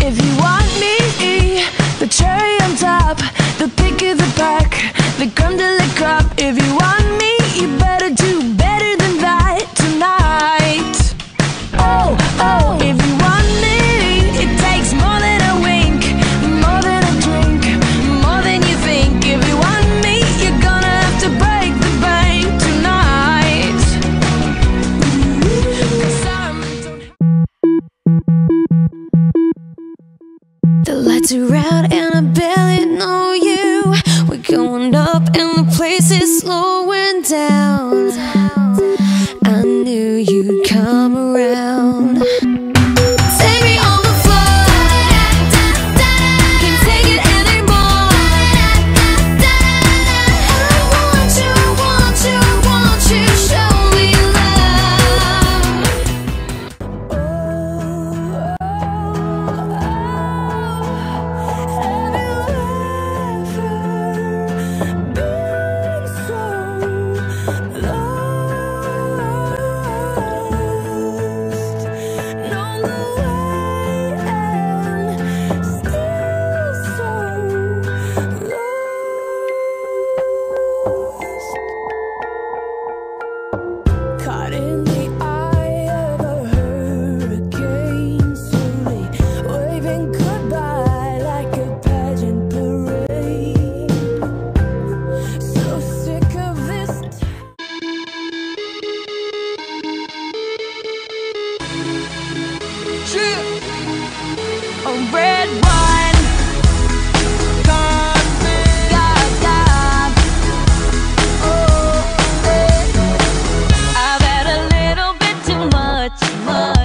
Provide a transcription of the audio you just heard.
If you want me, the cherry on top, the pick of the pack, the creme de la crop. If you want me, you better do better than that tonight. Oh, oh, if you want me, it takes more than a wink, more than a drink, more than you think. If you want me, you're gonna have to break the bank tonight. 'Cause the lights are out and I barely know you. We're going up and the place is slowing down. I knew you'd come around. Take me on the floor, can't take it anymore. I want you, I want you, I want you, show me love. Caught in the eye of a hurricane, slowly waving goodbye like a pageant parade. So sick of this. A red wine, God, God. Oh, I've had a little bit too much.